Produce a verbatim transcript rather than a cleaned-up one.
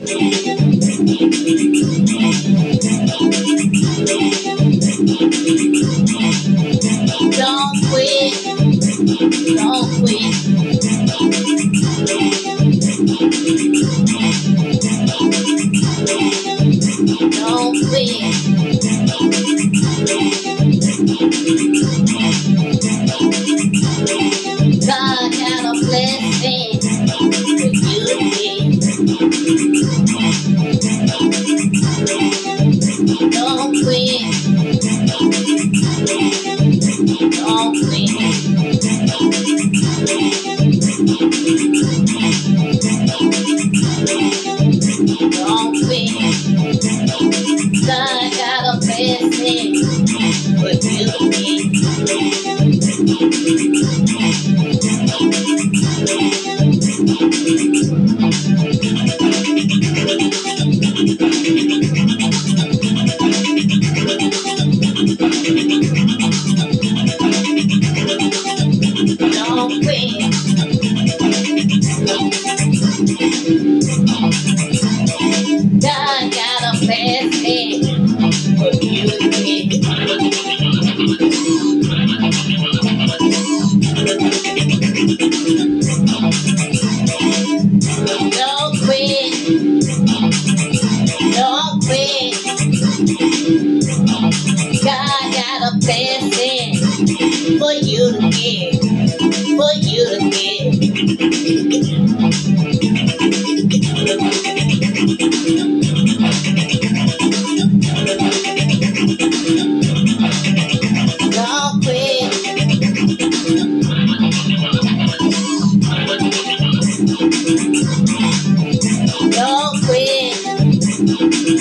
Don't quit. Don't quit. Don't quit. God got a blessing for you today. Don't quit. Don't quit. Don't quit. God got a blessing for you today. Don't quit. God got a blessing for you today. Don't quit. Don't quit. God got a blessing for you to get. For you to get. Don't quit. Don't quit.